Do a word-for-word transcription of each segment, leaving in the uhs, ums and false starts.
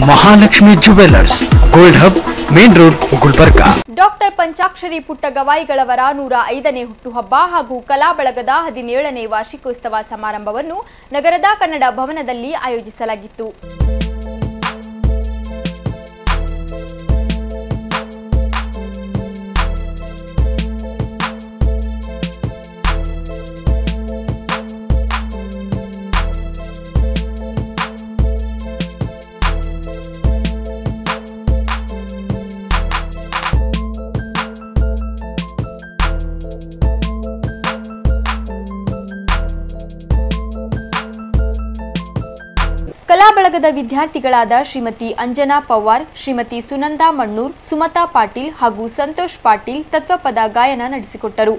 Mahalakshmi jewellers, gold hub, main road, Gulbarga. Doctor Panchakshari ಪುಟ್ಟಗವಾಯಿಗಳವರ ನೂರ ಐದನೇ ಹುಟ್ಟುಹಬ್ಬ ಹಾಗೂ ಕಲಾ ಬಳಗದ ಹದಿನೇಳನೇ ವಾರ್ಷಿಕೋತ್ಸವ ಸಮಾರಂಭವನ್ನು ನಗರದ ಕನ್ನಡ ಭವನದಲ್ಲಿ ಆಯೋಜಿಸಲಾಗಿತ್ತು. ಕಲಾ ಬಳಗದ ವಿದ್ಯಾರ್ಥಿಗಳಾದ ಶ್ರೀಮತಿ ಅಂಜನಾ ಪವಾರ್, ಶ್ರೀಮತಿ ಸುನಂದಾ ಮಣ್ಣೂರ್, ಸುಮತಾ ಪಾಟೀಲ್ ಹಾಗೂ ಸಂತೋಷ್ ಪಾಟೀಲ್ ತತ್ವಪದ ಗಾಯನ ನಡೆಸಿಕೊಟ್ಟರು.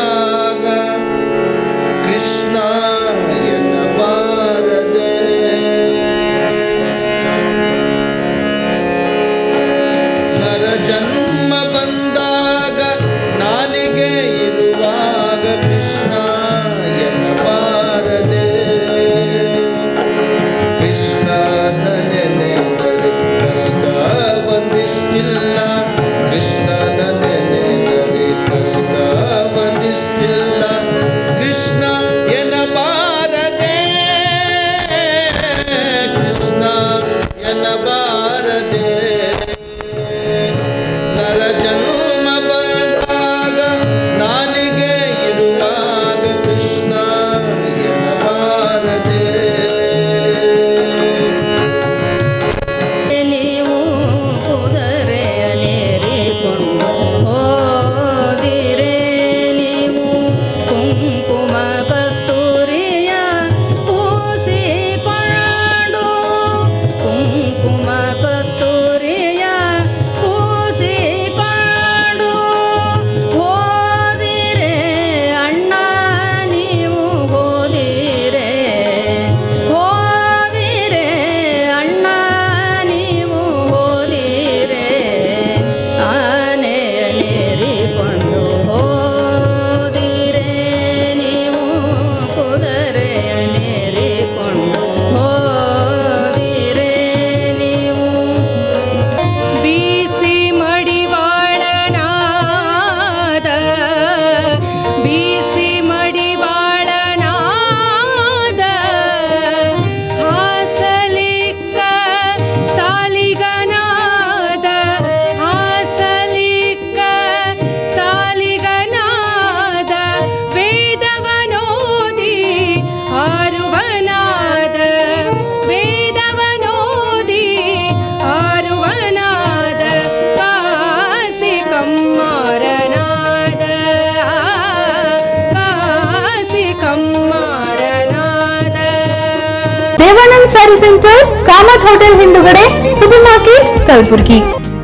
ದೇವಾನಂದ್ ಸ್ಯಾರಿ ಸೆಂಟರ್, ಕಾಮತ್ ಹೋಟೆಲ್ ಹಿಂದುಗಡೆ, ಸೂಪರ್ ಮಾರ್ಕೆಟ್, ಕಲಬುರಗಿ.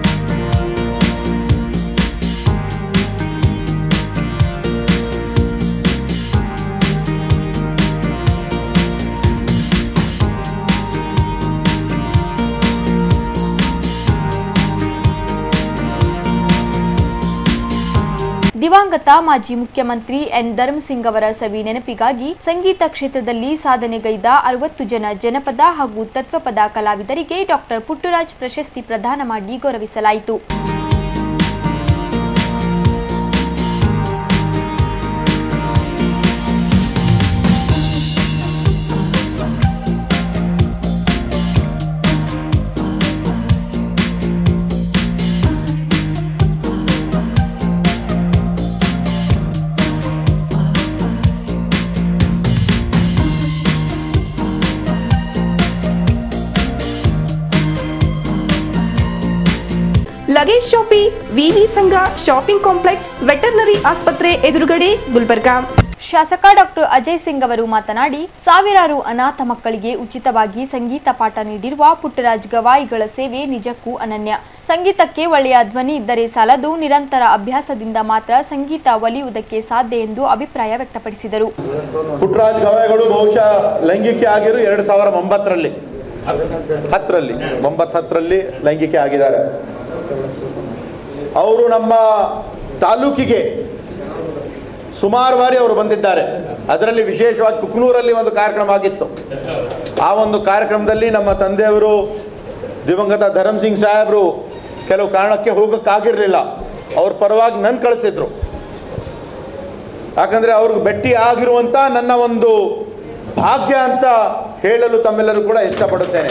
ದಿವಂಗತ ಮಾಜಿ ಮುಖ್ಯಮಂತ್ರಿ ಎನ್ ಧರ್ಮಸಿಂಗ್ ಅವರ ಸವಿ ನೆನಪಿಗಾಗಿ ಸಂಗೀತ ಕ್ಷೇತ್ರದಲ್ಲಿ ಸಾಧನೆಗೈದ ಅರವತ್ತು ಜನ ಜನಪದ ಹಾಗೂ ತತ್ವಪದ ಕಲಾವಿದರಿಗೆ ಡಾಕ್ಟರ್ ಪುಟ್ಟರಾಜ್ ಪ್ರಶಸ್ತಿ ಪ್ರದಾನ ಮಾಡಿ ಗೌರವಿಸಲಾಯಿತು. ಲಗೇಜ್ ಶಾಪಿ, ವಿವಿ ಸಂಘ ಶಾಪಿಂಗ್ ಕಾಂಪ್ಲೆಕ್ಸ್, ವೆಟರ್ನರಿ ಆಸ್ಪತ್ರೆ ಎದುರುಗಡೆ, ಗುಲ್ಬರ್ಗಾ. ಶಾಸಕ ಡಾಕ್ಟರ್ ಅಜಯ್ ಸಿಂಗ್ ಅವರು ಮಾತನಾಡಿ, ಸಾವಿರಾರು ಅನಾಥ ಮಕ್ಕಳಿಗೆ ಉಚಿತವಾಗಿ ಸಂಗೀತ ಪಾಠ ನೀಡಿರುವ ಪುಟ್ಟರಾಜ್ ಗವಾಯಿಗಳ ಸೇವೆ ನಿಜಕ್ಕೂ ಅನನ್ಯ. ಸಂಗೀತಕ್ಕೆ ಒಳ್ಳೆಯ ಧ್ವನಿ ಇದ್ದರೆ ಸಾಲದು, ನಿರಂತರ ಅಭ್ಯಾಸದಿಂದ ಮಾತ್ರ ಸಂಗೀತ ಒಲಿಯುವುದಕ್ಕೆ ಸಾಧ್ಯ ಎಂದು ಅಭಿಪ್ರಾಯ ವ್ಯಕ್ತಪಡಿಸಿದರು. ಪುಟ್ಟರಾಜ್ ಗವಾಯಿಗಳು ಬಹುಶಃ ಲೈಂಗಿಕ ಆಗಿರು ಎರಡು ಸಾವಿರದ ಒಂಬತ್ತರಲ್ಲಿ ಹತ್ತರಲ್ಲಿ ಒಂಬತ್ತು ಹತ್ತರಲ್ಲಿ ಲೈಂಗಿಕ ಆಗಿದ್ದಾರೆ. ಅವರು ನಮ್ಮ ತಾಲೂಕಿಗೆ ಸುಮಾರು ಬಾರಿ ಅವರು ಬಂದಿದ್ದಾರೆ. ಅದರಲ್ಲಿ ವಿಶೇಷವಾಗಿ ಕುಕ್ನೂರಲ್ಲಿ ಒಂದು ಕಾರ್ಯಕ್ರಮ ಆಗಿತ್ತು. ಆ ಒಂದು ಕಾರ್ಯಕ್ರಮದಲ್ಲಿ ನಮ್ಮ ತಂದೆಯವರು ದಿವಂಗತ ಧರಮ್ ಸಿಂಗ್ ಸಾಹೇಬರು ಕೆಲವು ಕಾರಣಕ್ಕೆ ಹೋಗೋಕ್ಕಾಗಿರಲಿಲ್ಲ, ಅವ್ರ ಪರವಾಗಿ ನನ್ನ ಕಳಿಸಿದ್ರು. ಯಾಕಂದರೆ ಅವ್ರಿಗೆ ಭೇಟಿ ಆಗಿರುವಂಥ ನನ್ನ ಒಂದು ಭಾಗ್ಯ ಅಂತ ಹೇಳಲು ತಮ್ಮೆಲ್ಲರೂ ಕೂಡ ಇಷ್ಟಪಡುತ್ತೇನೆ.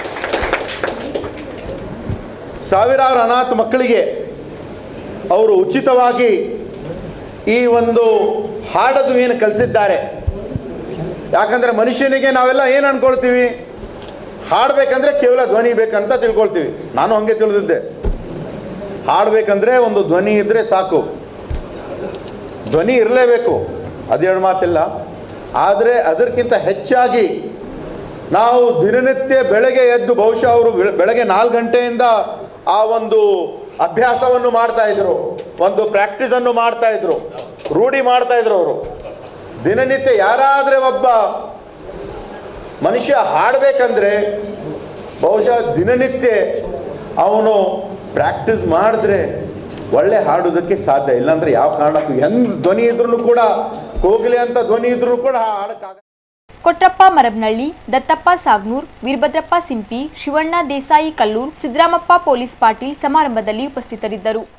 ಸಾವಿರಾರು ಅನಾಥ ಮಕ್ಕಳಿಗೆ ಅವರು ಉಚಿತವಾಗಿ ಈ ಒಂದು ಹಾಡೋದು ಏನು ಕಲಿಸಿದ್ದಾರೆ. ಯಾಕಂದರೆ ಮನುಷ್ಯನಿಗೆ ನಾವೆಲ್ಲ ಏನು ಅಂದ್ಕೊಳ್ತೀವಿ, ಹಾಡಬೇಕಂದ್ರೆ ಕೇವಲ ಧ್ವನಿ ಬೇಕಂತ ತಿಳ್ಕೊಳ್ತೀವಿ. ನಾನು ಹಾಗೆ ತಿಳಿದಿದ್ದೆ, ಹಾಡಬೇಕಂದ್ರೆ ಒಂದು ಧ್ವನಿ ಇದ್ದರೆ ಸಾಕು, ಧ್ವನಿ ಇರಲೇಬೇಕು, ಅದೆರಡು ಮಾತಿಲ್ಲ. ಆದರೆ ಅದಕ್ಕಿಂತ ಹೆಚ್ಚಾಗಿ ನಾವು ದಿನನಿತ್ಯ ಬೆಳಗ್ಗೆ ಎದ್ದು, ಬಹುಶಃ ಅವರು ಬೆಳಗ್ಗೆ ನಾಲ್ಕು ಗಂಟೆಯಿಂದ ಆ ಒಂದು ಅಭ್ಯಾಸವನ್ನು ಮಾಡ್ತಾಯಿದ್ರು, ಒಂದು ಪ್ರಾಕ್ಟೀಸನ್ನು ಮಾಡ್ತಾಯಿದ್ರು, ರೂಢಿ ಮಾಡ್ತಾಯಿದ್ರು. ಅವರು ದಿನನಿತ್ಯ ಯಾರಾದರೆ ಒಬ್ಬ ಮನುಷ್ಯ ಹಾಡಬೇಕಂದ್ರೆ ಬಹುಶಃ ದಿನನಿತ್ಯ ಅವನು ಪ್ರಾಕ್ಟೀಸ್ ಮಾಡಿದ್ರೆ ಒಳ್ಳೆ ಹಾಡೋದಕ್ಕೆ ಸಾಧ್ಯ. ಇಲ್ಲಾಂದರೆ ಯಾವ ಕಾರಣಕ್ಕೂ ಹೆಂಗೆ ಧ್ವನಿ ಇದ್ರೂ ಕೂಡ, ಕೋಗಿಲೆ ಅಂತ ಧ್ವನಿ ಇದ್ರೂ ಕೂಡ ಹಾಡಕ್ಕಾಗ. ಕೊಟ್ರಪ್ಪ ಮರಬ್ನಳ್ಳಿ, ದತ್ತಪ್ಪ ಸಾಗ್ನೂರ್, ವೀರಭದ್ರಪ್ಪ ಸಿಂಪಿ, ಶಿವಣ್ಣ ದೇಸಾಯಿ ಕಲ್ಲೂರ್, ಸಿದ್ದರಾಮಪ್ಪ ಪೊಲೀಸ್ ಪಾಟೀಲ್ ಸಮಾರಂಭದಲ್ಲಿ ಉಪಸ್ಥಿತರಿದ್ದರು.